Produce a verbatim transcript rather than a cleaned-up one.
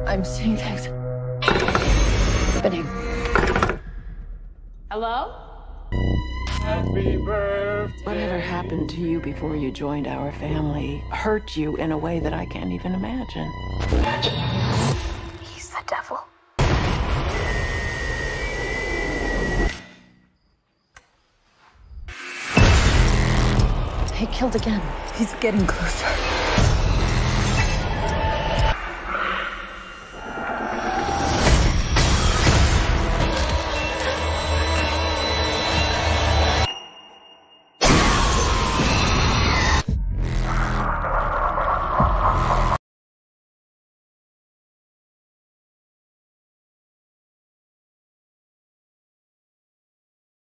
I'm seeing things. Happening. Hello? Happy birthday. Whatever happened to you before you joined our family hurt you in a way that I can't even imagine. He's the devil. He killed again. He's getting closer.